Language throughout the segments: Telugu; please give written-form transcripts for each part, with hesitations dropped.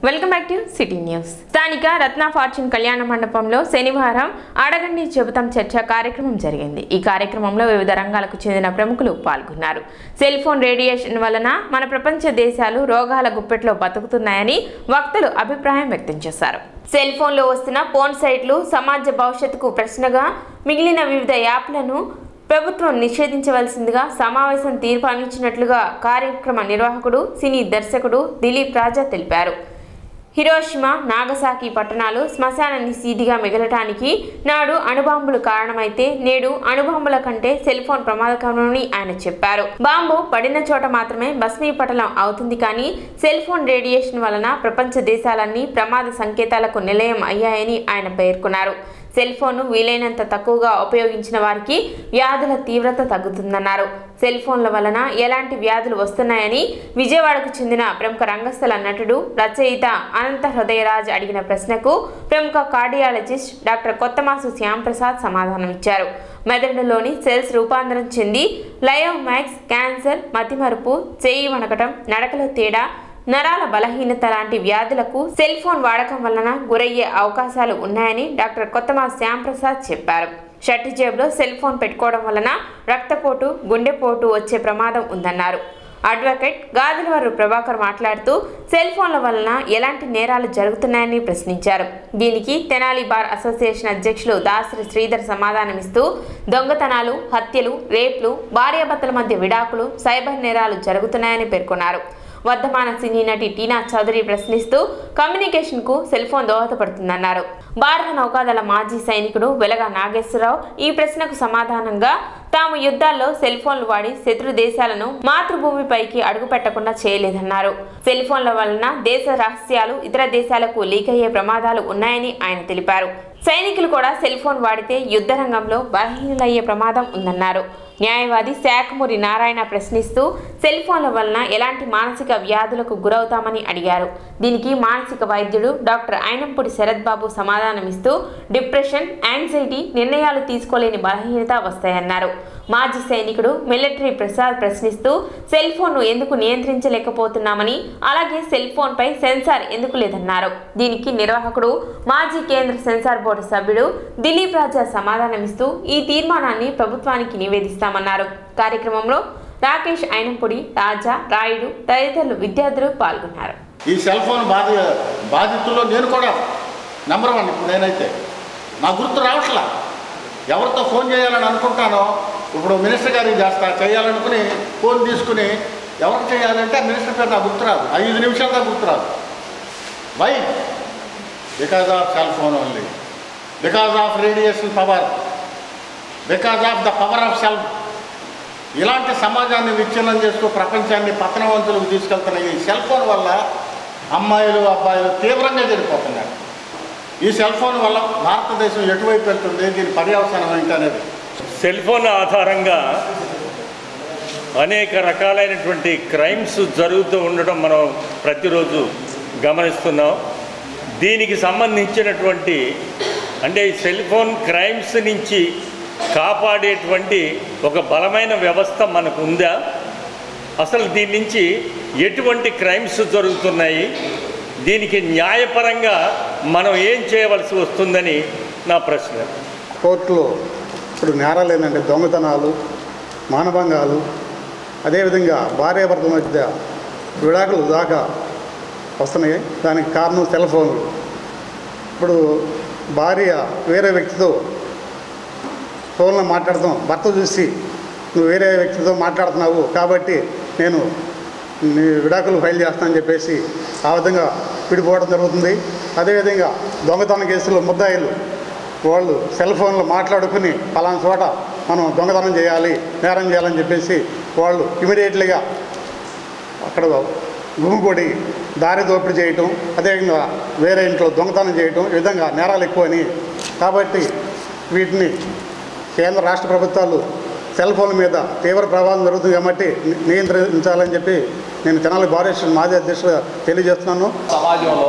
Welcome back to city news. స్థానిక రత్న ఫార్చ్యూన్ కళ్యాణ మండపంలో శనివారం అడగండి చెబుతాం చర్చ కార్యక్రమం జరిగింది. ఈ కార్యక్రమంలో వివిధ రంగాలకు చెందిన ప్రముఖులు పాల్గొన్నారు. సెల్ ఫోన్ రేడియేషన్ వలన మన ప్రపంచ దేశాలు రోగాల గుప్పెట్లో బతుకుతున్నాయని వక్తలు అభిప్రాయం వ్యక్తం చేశారు. సెల్ ఫోన్లో వస్తున్న పోన్ సైట్లు సమాజ భవిష్యత్తుకు ప్రశ్నగా మిగిలిన వివిధ యాప్లను ప్రభుత్వం నిషేధించవలసిందిగా సమావేశం తీర్మానించినట్లుగా కార్యక్రమ నిర్వాహకుడు సినీ దర్శకుడు దిలీప్ రాజా తెలిపారు. హిరోషిమా, నాగసాకి పట్టణాలు శ్మశాన నిషేధిగా మిగలటానికి నాడు అణుబాంబులు కారణమైతే నేడు అణుబాంబుల కంటే సెల్ ఫోన్ ప్రమాదకరమని ఆయన చెప్పారు. బాంబు పడిన చోట మాత్రమే భస్మీపటలం అవుతుంది, కానీ సెల్ ఫోన్ రేడియేషన్ వలన ప్రపంచ దేశాలన్నీ ప్రమాద సంకేతాలకు నిలయం అయ్యాయని ఆయన పేర్కొన్నారు. సెల్ ఫోన్ను వీలైనంత తక్కువగా ఉపయోగించిన వారికి వ్యాధుల తీవ్రత తగ్గుతుందన్నారు. సెల్ ఫోన్ల వలన ఎలాంటి వ్యాధులు వస్తున్నాయని విజయవాడకు చెందిన ప్రముఖ రంగస్థల నటుడు రచయిత అనంత హృదయరాజ్ అడిగిన ప్రశ్నకు ప్రముఖ కార్డియాలజిస్ట్ డాక్టర్ కొత్తమాసు శ్యాంప్రసాద్ సమాధానమిచ్చారు. మెదడులోని సెల్స్ రూపాంతరం చెంది లయోమాక్స్, క్యాన్సర్, మతిమరుపు, చేయి వణకటం, నడకలో తేడా, నరాల బలహీనత లాంటి వ్యాధులకు సెల్ ఫోన్ వాడకం వలన గురయ్యే అవకాశాలు ఉన్నాయని డాక్టర్ కొత్తమాసు శ్యాంప్రసాద్ చెప్పారు. షర్టు జేబులో సెల్ ఫోన్ పెట్టుకోవడం వలన రక్తపోటు, గుండెపోటు వచ్చే ప్రమాదం ఉందన్నారు. అడ్వకేట్ గాజులవారు ప్రభాకర్ మాట్లాడుతూ సెల్ ఫోన్ల వలన ఎలాంటి నేరాలు జరుగుతున్నాయని ప్రశ్నించారు. దీనికి తెనాలి బార్ అసోసియేషన్ అధ్యక్షులు దాసరి శ్రీధర్ సమాధానమిస్తూ దొంగతనాలు, హత్యలు, రేప్లు, భార్యాభర్తల మధ్య విడాకులు, సైబర్ నేరాలు జరుగుతున్నాయని పేర్కొన్నారు. వర్ధమాన సినీ నటి టీనా చౌదరి ప్రశ్నిస్తూ కమ్యూనికేషన్కు సెల్ ఫోన్ దోహదపడుతుందన్నారు. భారత నౌకాదళ మాజీ సైనికుడు వెలగ నాగేశ్వరరావు ఈ ప్రశ్నకు సమాధానంగా తాము యుద్ధాల్లో సెల్ ఫోన్లు వాడి శత్రు దేశాలను మాతృభూమిపైకి అడుగు పెట్టకుండా చేయలేదన్నారు. సెల్ ఫోన్ల వలన దేశ రహస్యాలు ఇతర దేశాలకు లీక్ అయ్యే ప్రమాదాలు ఉన్నాయని ఆయన తెలిపారు. సైనికులు కూడా సెల్ ఫోన్ వాడితే యుద్ధ రంగంలో బలహీనులయ్యే ప్రమాదం ఉందన్నారు. న్యాయవాది శాఖమూరి నారాయణ ప్రశ్నిస్తూ సెల్ ఫోన్ల వలన ఎలాంటి మానసిక వ్యాధులకు గురవుతామని అడిగారు. దీనికి మానసిక వైద్యుడు డాక్టర్ అయినంపూడి శరత్ బాబు సమాధానమిస్తూ డిప్రెషన్, యాంగ్జైటీ, నిర్ణయాలు తీసుకోలేని బలహీనత వస్తాయన్నారు. మాజీ సైనికుడు మిలిటరీ ప్రసాద్ ప్రశ్నిస్తూ సెల్ ఫోన్ను ఎందుకు నియంత్రించలేకపోతున్నామని, అలాగే సెల్ ఫోన్పై సెన్సార్ ఎందుకు లేదన్నారు. దీనికి నిర్వాహకుడు మాజీ కేంద్ర సెన్సార్ బోర్డు సభ్యుడు దిలీప్ రాజా సమాధానమిస్తూ ఈ తీర్మానాన్ని ప్రభుత్వానికి నివేదిస్తామన్నారు. కార్యక్రమంలో రాకేష్, అయినంపూడి, రాజా, రాయుడు తదితరులు విద్యార్థులు పాల్గొన్నారు. ఈ సెల్ ఫోన్ బాధితుల్లో నేను కూడా నెంబర్ 1. ఇప్పుడు నేనైతే నా గుర్తు రావట్లా. ఎవరితో ఫోన్ చేయాలని అనుకుంటానో ఇప్పుడు మినిస్టర్ గారికి చేయాలనుకుని ఫోన్ తీసుకుని ఎవరికి చేయాలంటే ఆ మినిస్టర్ పేరు నాకు గుర్తురాదు. 5 నిమిషాలు నాకు గుర్తురాదు. Why? Because of cell phone only, because of radiation power, because of the power of cell. ఇలాంటి సమాజాన్ని విచ్ఛిన్నం చేస్తూ ప్రపంచాన్ని పతనవంతులకు తీసుకెళ్తున్న ఈ సెల్ ఫోన్ వల్ల అమ్మాయిలు, అబ్బాయిలు తీవ్రంగా చెడిపోతున్నారు. ఈ సెల్ ఫోన్ వల్ల భారతదేశం ఎటువైపు వెళ్తుంది, దీని పర్యవసానం ఏంటి అనేది. సెల్ ఫోన్ ఆధారంగా అనేక రకాలైనటువంటి క్రైమ్స్ జరుగుతూ ఉండడం మనం ప్రతిరోజు గమనిస్తున్నాం. దీనికి సంబంధించినటువంటి అంటే సెల్ ఫోన్ క్రైమ్స్ నుంచి కాపాడేటువంటి ఒక బలమైన వ్యవస్థ మనకు ఉందా? అసలు దీని నుంచి ఎటువంటి క్రైమ్స్ జరుగుతున్నాయి, దీనికి న్యాయపరంగా మనం ఏం చేయవలసి వస్తుందని నా ప్రశ్న. కోర్టులో ఇప్పుడు నేరాలు ఏంటంటే దొంగతనాలు, మానభంగాలు, అదేవిధంగా భార్యాభర్తల మధ్య విడాకులు దాకా వస్తున్నాయి. దానికి కారణం సెల్ ఫోన్లు. ఇప్పుడు భార్య వేరే వ్యక్తితో ఫోన్లో మాట్లాడతాం, భర్త చూసి నువ్వు వేరే వ్యక్తితో మాట్లాడుతున్నావు కాబట్టి నేను నీ విడాకులు ఫైల్ చేస్తానని చెప్పేసి ఆ విధంగా విడిపోవడం జరుగుతుంది. అదేవిధంగా దొంగతనం కేసులో ముద్దాయిలు వాళ్ళు సెల్ ఫోన్లో మాట్లాడుకుని పలానా చోట మనం దొంగతనం చేయాలి, నేరం చేయాలని చెప్పేసి వాళ్ళు ఇమీడియట్లీగా అక్కడ గుమిగూడి దారి దోపిడీ చేయటం, అదేవిధంగా వేరే ఇంట్లో దొంగతనం చేయటం, ఈ విధంగా నేరాలు ఎక్కువని. కాబట్టి వీటిని కేంద్ర రాష్ట్ర ప్రభుత్వాలు సెల్ ఫోన్ల మీద తీవ్ర ప్రభావం జరుగుతుంది కాబట్టి నియంత్రించాలని చెప్పి నేను తెనాలి బార్ అసోసియేషన్ మాజీ అధ్యక్షుడిగా తెలియజేస్తున్నాను. సమాజంలో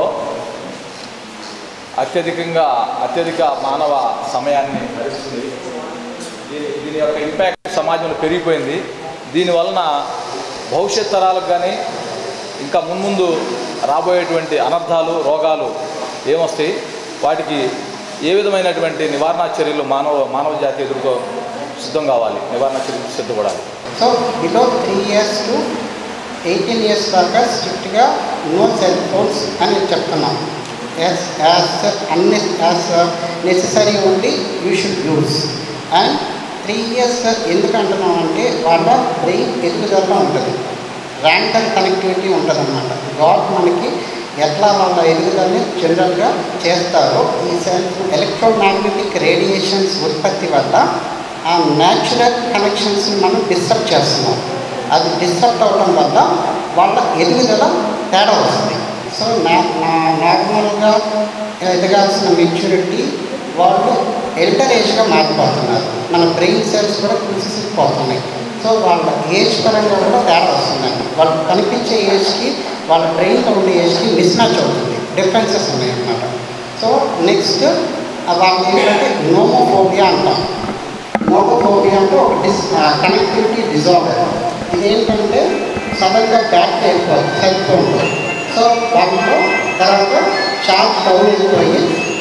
అత్యధిక మానవ సమయాన్ని భరిస్తుంది. దీని యొక్క ఇంపాక్ట్ సమాజంలో పెరిగిపోయింది. దీనివలన భవిష్యత్ తరాలకు కానీ ఇంకా మున్ముందు రాబోయేటువంటి అనర్థాలు రోగాలు ఏమొస్తాయి, వాటికి ఏ విధమైనటువంటి నివారణా చర్యలు మానవ జాతి ఎదుర్కో సిద్ధం కావాలి, నివారణ చర్యలు సిద్ధపడాలి. So below 3 years to 18 years దాకా స్ట్రిక్ట్గా నో సెల్ ఫోన్స్ అని చెప్తున్నాం. As necessary only you should use. And 3 years ఎందుకు అంటున్నాం అంటే వాళ్ళ బ్రెయిన్ ఎదుగుదల ఉంటుంది, ర్యాండమ్ కనెక్టివిటీ ఉంటుంది అన్నమాట. గాడ్ మనకి ఎట్లా వాళ్ళ ఎదుగుదలని జనరల్గా చేస్తారో ఈ ఎలక్ట్రోమాగ్నెటిక్ రేడియేషన్స్ ఉత్పత్తి వల్ల ఆ న్యాచురల్ కనెక్షన్స్ని మనం డిస్టర్బ్ చేస్తున్నాం. అది డిస్టర్బ్ అవ్వడం వల్ల వాళ్ళ ఎదుగుదల తేడా వస్తుంది. సో నార్మల్గా ఎదగాల్సిన మెచ్యూరిటీ వాళ్ళు ఎల్డర్ ఏజ్గా మారిపోతున్నారు. మన బ్రెయిన్ సెల్స్ కూడా కుసిపోతున్నాయి. సో వాళ్ళ ఏజ్ పరంగా కూడా తేడా వస్తుందండి. వాళ్ళు కనిపించే ఏజ్కి వాళ్ళ బ్రెయిన్లో ఉండే ఏజ్కి మిస్ మ్యాచ్ అవుతుంది, డిఫరెన్సెస్ ఉన్నాయి అన్నమాట. సో నెక్స్ట్ వాళ్ళు ఏంటంటే నోమోఫోబియా అంటాం. నోమోఫోబియా అంటే ఒక కనెక్టివిటీ డిజార్డర్. ఇదేంటంటే సడన్గా బ్యాక్ అయిపోతుంది సెల్ ఫోన్. సో దాంట్లో తర్వాత చార్జ్ డౌన్ అయిపోయి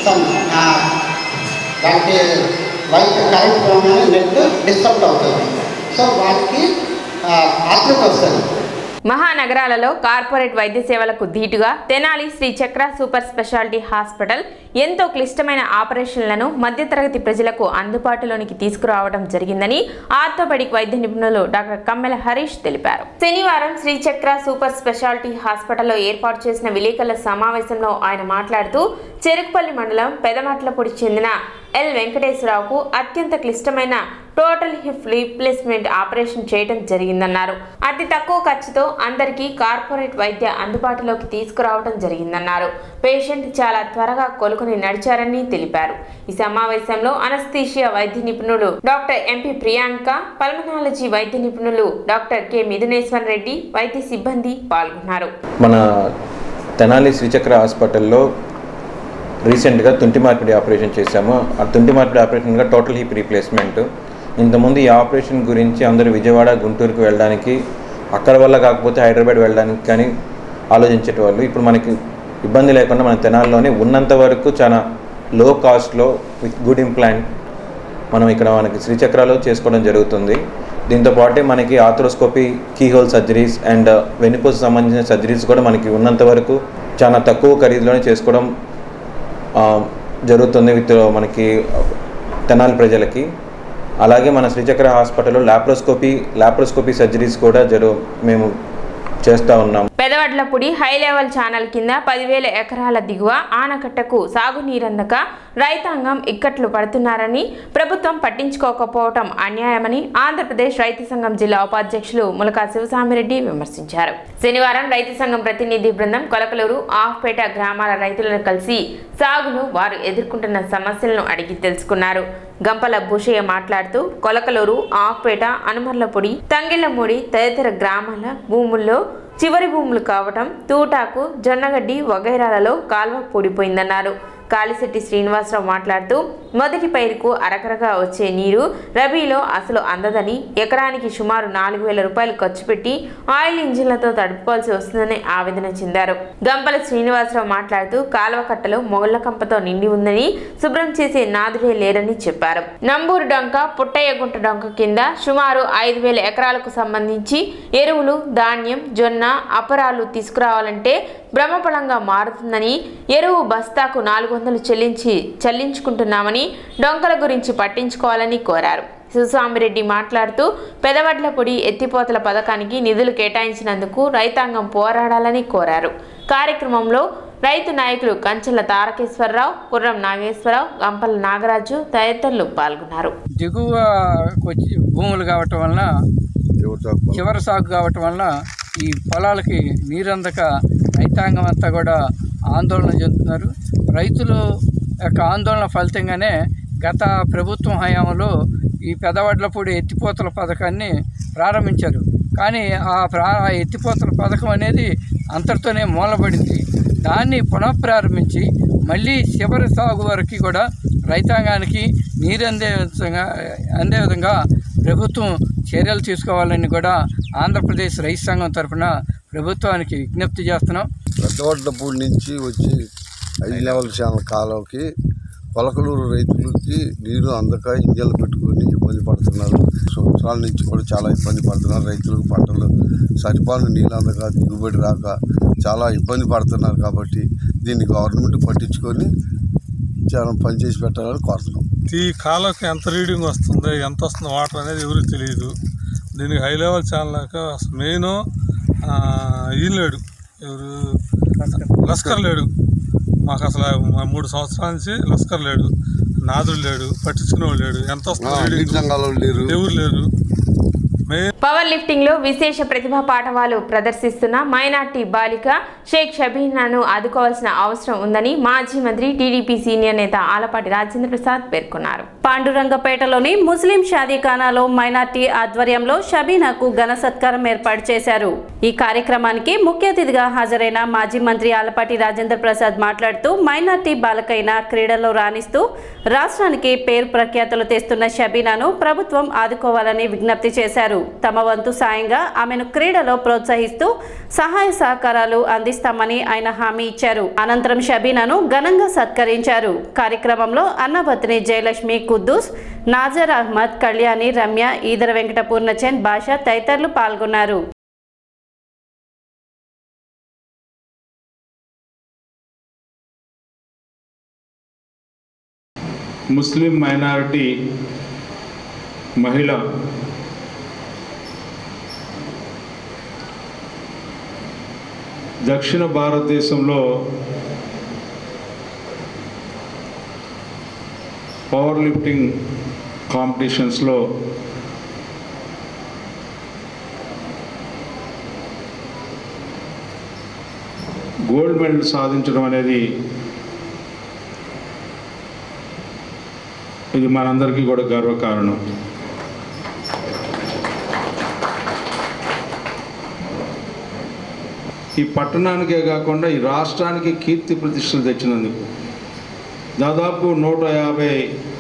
దానికి వైట్ కరెంట్ పోగానే నెట్ డిస్టర్బ్ అవుతుంది. సో వాటికి ఆత్మహత్య వస్తుంది. మహానగరాలలో కార్పొరేట్ వైద్య సేవలకు ధీటుగా తెనాలి శ్రీ చక్ర సూపర్ స్పెషాలిటీ హాస్పిటల్ ఎంతో క్లిష్టమైన ఆపరేషన్లను మధ్యతరగతి ప్రజలకు అందుబాటులోనికి తీసుకురావడం జరిగిందని ఆర్థోపెడిక్ వైద్య నిపుణులు డాక్టర్ కమ్మెల హరీష్ తెలిపారు. శనివారం శ్రీ చక్ర సూపర్ స్పెషాలిటీ హాస్పిటల్లో ఏర్పాటు చేసిన విలేకరుల సమావేశంలో ఆయన మాట్లాడుతూ చెరుకుపల్లి మండలం పెదమట్లపూడి చెందిన ఎల్ వెంకటేశ్వరరావుకు అత్యంత క్లిష్టమైన టోటల్ హిప్ రీప్లేస్మెంట్ ఆపరేషన్ చేయడం జరిగిందన్నారు. అతి తక్కువ ఖర్చుతో అందరికీ కార్పొరేట్ వైద్య అందుబాటులోకి తీసుకురావడం జరిగిందన్నారు. పేషెంట్ చాలా త్వరగా కోలుకుని నడిచారని తెలిపారు. ఈ సమావేశంలో అనస్థీషియా వైద్య నిపుణులు డాక్టర్ ఎంపీ ప్రియాంక, పల్మనాలజీ వైద్య నిపుణులు డాక్టర్ కె మిథునేశ్వర్ రెడ్డి, వైద్య సిబ్బంది పాల్గొన్నారు. మన తెనాలి శ్రీచక్ర హాస్పిటల్లో రీసెంట్గా తుంటి మార్పిడి ఆపరేషన్ చేశాము. ఆ తుంటి మార్పిడి ఆపరేషన్గా టోటల్ హిప్ రీప్లేస్మెంట్. ఇంతకుముందు ఈ ఆపరేషన్ గురించి అందరూ విజయవాడ, గుంటూరుకు వెళ్ళడానికి, అక్కడ వల్ల కాకపోతే హైదరాబాద్ వెళ్ళడానికి కానీ ఆలోచించేటవాళ్ళు. ఇప్పుడు మనకి ఇబ్బంది లేకుండా మన తెనాలిలోనే ఉన్నంత వరకు చాలా లో కాస్ట్లో విత్ గుడ్ ఇంప్లాంట్ మనం ఇక్కడ మనకి శ్రీచక్రాలో చేసుకోవడం జరుగుతుంది. దీంతోపాటే మనకి ఆర్థ్రోస్కోపీ, కీహోల్ సర్జరీస్ అండ్ వెన్నుపూస సంబంధించిన సర్జరీస్ కూడా మనకి ఉన్నంత వరకు చాలా తక్కువ ఖరీదులోనే చేసుకోవడం జరుగుతుంది విత్ మనకి తెనాలి ప్రజలకి. అలాగే మన శ్రీచక్ర హాస్పిటల్లో లాప్రోస్కోపీ సర్జరీస్ కూడా మేము చేస్తూ ఉన్నాం. పెదవడ్లపూడి హై లెవెల్ ఛానల్ కింద 10,000 ఎకరాల దిగువ ఆనకట్టకు సాగునీరందక రైతాంగం ఇక్కట్లు పడుతున్నారని, ప్రభుత్వం పట్టించుకోకపోవటం అన్యాయమని ఆంధ్రప్రదేశ్ రైతు సంఘం జిల్లా ఉపాధ్యక్షులు ములకా శివసామిరెడ్డి విమర్శించారు. శనివారం రైతు సంఘం ప్రతినిధి బృందం కొలకలూరు, ఆఫ్పేట గ్రామాల రైతులను కలిసి సాగులో వారు ఎదుర్కొంటున్న సమస్యలను అడిగి తెలుసుకున్నారు. గంపల భూషయ్య మాట్లాడుతూ కొలకలూరు, ఆఫ్పేట, అనుమర్లపూడి, తంగిళ్లమూడి తదితర గ్రామాల భూముల్లో చివరి భూములు కావటం, తూటాకు, జొన్నగడ్డి వగైరాలలో కాల్వ పూడిపోయిందన్నారు. కాళిశెట్టి శ్రీనివాసరావు మాట్లాడుతూ మొదటి పైరుకు అరకరగా వచ్చే నీరు రబీలో అసలు అందదని, ఎకరానికి సుమారు 4,000 రూపాయలు ఖర్చు పెట్టి ఆయిల్ ఇంజిన్లతో తడుపుకోవాల్సి వస్తుందని ఆవేదన చెందారు. గంపల శ్రీనివాసరావు మాట్లాడుతూ కాలువ కట్టలో మొగళ్ల కంపతో నిండి ఉందని, శుభ్రం చేసే నాదుడే లేరని చెప్పారు. నంబూరు డొంక, పుట్టయ్యగుంట డొంక కింద సుమారు 5,000 ఎకరాలకు సంబంధించి ఎరువులు, ధాన్యం, జొన్న, అపరాలు తీసుకురావాలంటే బ్రహ్మఫలంగా మారుతుందని, ఎరువు బస్తాకు 400 చెల్లించుకుంటున్నామని, డొంకల గురించి పట్టించుకోవాలని కోరారు. శివస్వామిరెడ్డి మాట్లాడుతూ పెదవడ్లపూడి ఎత్తిపోతల పథకానికి నిధులు కేటాయించినందుకు రైతాంగం పోరాడాలని కోరారు. కార్యక్రమంలో రైతు నాయకులు కంచెల తారకేశ్వరరావు, కుర్రం నాగేశ్వరరావు, గంపల నాగరాజు తదితరులు పాల్గొన్నారు. దిగువ భూములు కావటం వలన, చివరి సాగు కావటం వలన ఈ పొలాలకి నీరందక రైతాంగం అంతా కూడా ఆందోళన చెందుతున్నారు. రైతులు యొక్క ఆందోళన ఫలితంగానే గత ప్రభుత్వం హయాంలో ఈ పెదవడ్లపూడి ఎత్తిపోతల పథకాన్ని ప్రారంభించారు. కానీ ఆ ఎత్తిపోతల పథకం అనేది అంతటితోనే మూలబడింది. దాన్ని పునఃప్రారంభించి మళ్ళీ చివరి సాగు వరకు కూడా రైతాంగానికి నీరు అందే విధంగా ప్రభుత్వం చర్యలు తీసుకోవాలని కూడా ఆంధ్రప్రదేశ్ రైతు సంఘం తరఫున ప్రభుత్వానికి విజ్ఞప్తి చేస్తున్నాం. పెద్దవడ్లపూడి నుంచి వచ్చి 5 లెవెల్ ఛానల్ కాలువకి పొలకలూరు రైతులకి నీరు అందక ఇంజన్లు పెట్టుకొని ఇబ్బంది పడుతున్నారు. సంవత్సరాల నుంచి కూడా చాలా ఇబ్బంది పడుతున్నారు. రైతులకు పంటలు సరిపాలు నీళ్ళు అందక దిగుబడి రాక చాలా ఇబ్బంది పడుతున్నారు. కాబట్టి దీన్ని గవర్నమెంట్ పట్టించుకొని చాలా పనిచేసి పెట్టాలని కోరుతున్నాం. ఈ కాలువకి ఎంత రీడింగ్ వస్తుంది, ఎంత వస్తుంది వాటర్ అనేది ఎవరికి తెలియదు. దీనికి హై లెవెల్ ఛానల్ మెయిన్ లేడు, ఎవరు లస్కర్ లేడు. మాకు అసలు 3 సంవత్సరాల నుంచి లస్కర్ లేడు, నాదుడు లేడు, పట్టించుకునేవాడు లేడు. ఎంత వస్తుంది ఎవరు లేరు. పవర్ లిఫ్టింగ్ లో విశేష ప్రతిభా పాఠవాలు ప్రదర్శిస్తున్న మైనార్టీ బాలిక షేక్ షబీనాను ఆదుకోవాల్సిన అవసరం ఉందని మాజీ మంత్రి టీడీపీ సీనియర్ నేత ఆలపాటి రాజేంద్ర ప్రసాద్ పేర్కొన్నారు. పాండురంగపేటలోని ముస్లిం షాదీఖానాలో మైనార్టీ ఆధ్వర్యంలో షబీనాకు ఘన సత్కారం ఏర్పాటు చేశారు. ఈ కార్యక్రమానికి ముఖ్య అతిథిగా హాజరైన మాజీ మంత్రి ఆలపాటి రాజేంద్ర ప్రసాద్ మాట్లాడుతూ మైనార్టీ బాలికైన క్రీడల్లో రాణిస్తూ రాష్ట్రానికి పేరు ప్రఖ్యాతులు తెస్తున్న షబీనాను ప్రభుత్వం ఆదుకోవాలని విజ్ఞప్తి చేశారు. తమ వంతు సాయంగా ఆమెను క్రీడలో ప్రోత్సహిస్తూ సహాయ సహకారాలు అందిస్తామని ఆయన హామీ ఇచ్చారు. అనంతరం షబీనాను ఘనంగా సత్కరించారు. కార్యక్రమంలో అన్నపత్ని జయలక్ష్మి, కుద్దూస్, నాజర్ అహ్మద్, కళ్యాణి, రమ్య, ఈదర వెంకట పూర్ణచంద్, బాషా తదితరులు పాల్గొన్నారు. ముస్లిం మైనారిటీ మహిళ దక్షిణ భారతదేశంలో పవర్ లిఫ్టింగ్ కాంపిటీషన్స్లో గోల్డ్ మెడల్ సాధించడం అనేది ఇది మనందరికీ కూడా గర్వకారణం. ఈ పట్టణానికే కాకుండా ఈ రాష్ట్రానికి కీర్తి ప్రతిష్టలు తెచ్చినందుకు దాదాపు 150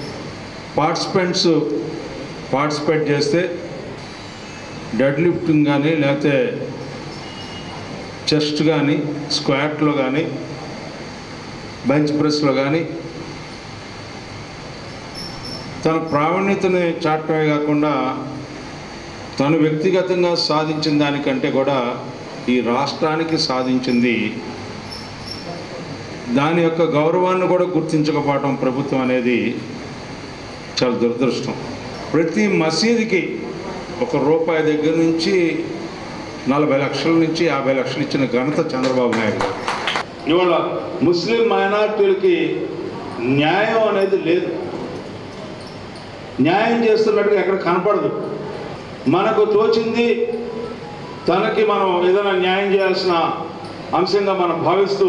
పార్టిసిపేట్ చేస్తే డెడ్ లిఫ్టింగ్ కానీ లేకపోతే చెస్ట్ కానీ స్క్వాట్లో కానీ బెంచ్ ప్రెస్లో కానీ తన ప్రావీణ్యతని చాటమే కాకుండా తను వ్యక్తిగతంగా సాధించిన దానికంటే కూడా ఈ రాష్ట్రానికి సాధించింది, దాని యొక్క గౌరవాన్ని కూడా గుర్తించకపోవడం ప్రభుత్వం అనేది చాలా దురదృష్టం. ప్రతి మసీదుకి ₹1 దగ్గర నుంచి 40 లక్షల నుంచి 50 లక్షలు ఇచ్చిన ఘనత చంద్రబాబు నాయుడు గారు. ఇవాళ ముస్లిం మైనారిటీలకి న్యాయం అనేది లేదు, న్యాయం చేస్తున్నట్టుగా ఎక్కడ కనపడదు. మనకు తోచింది తనకి మనం ఏదైనా న్యాయం చేయాల్సిన అంశంగా మనం భావిస్తూ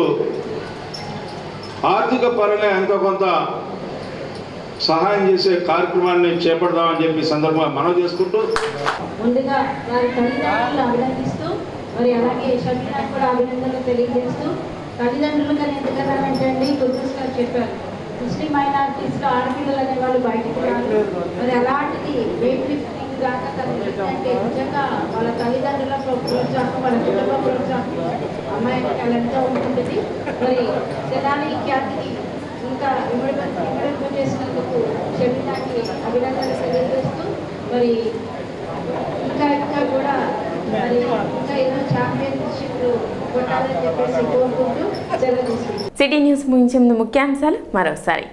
ఆర్థిక పరంగా ఎంతో కొంత సహాయం చేసే కార్యక్రమాన్ని చేపడదామని చెప్పి సందర్భంగా మనవి చేసుకుంటూ ముందుగా వారి తల్లిదండ్రులను అభినందిస్తూ మరి అలాగే షబీనాకు కూడా అభినందనలు తెలియజేస్తూ తల్లిదండ్రులు కానీ ఎందుకన్నారంటే అండి కుద్దూస్ గారు చెప్పారు ముస్లిం మైనారిటీస్లో ఆడపిల్లలు అనే వాళ్ళు బయటకు రాదు. మరి అలాంటిది వెయిట్ లిఫ్టింగ్ దాకా అంటే నిజంగా వాళ్ళ తల్లిదండ్రుల ప్రోత్సాహం, వాళ్ళ కుటుంబ ప్రోత్సాహం అమ్మాయికి ఎంతో ఉంటుంది. మరి తెనాలి ఖ్యాతిని ఇంకా విమడింపు చేసినందుకు షబీనాకి అభినందనలు తెలియజేస్తూ మరి ఇంకా కూడా మరి ఇంకా ఏదో ఛాంపియన్షిప్ కొట్టాలని చెప్పేసి కోరుకుంటూ సెలవు తీసుకుంటాం. సిటీ న్యూస్ ముగించే ముందు ముఖ్యాంశాలు మరోసారి.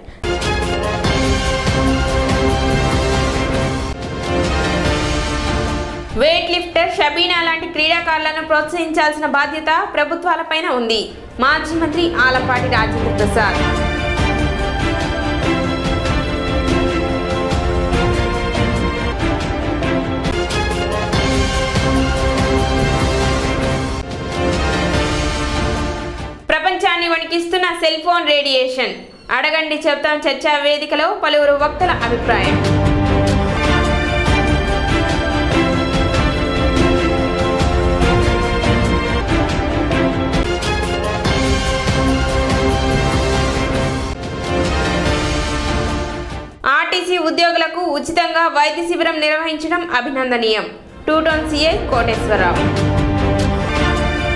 వెయిట్ లిఫ్టర్ షబీనా లాంటి క్రీడాకారులను ప్రోత్సహించాల్సిన బాధ్యత ప్రభుత్వాలపైన ఉంది. మాజీ మంత్రి ఆలపాటి రాజేంద్ర ప్రసాద్. ప్రపంచాన్ని వణికిస్తున్న సెల్ ఫోన్ రేడియేషన్, అడగండి చెప్తాం చర్చా వేదికలో పలువురు వక్తల అభిప్రాయం. ఆర్టీసీ ఉద్యోగులకు ఉచితంగా వైద్య శిబిరం నిర్వహించడం అభినందనీయం. 2 town CI Koteswararao.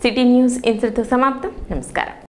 City news ఇంతటితో సమాప్తం. నమస్కారం.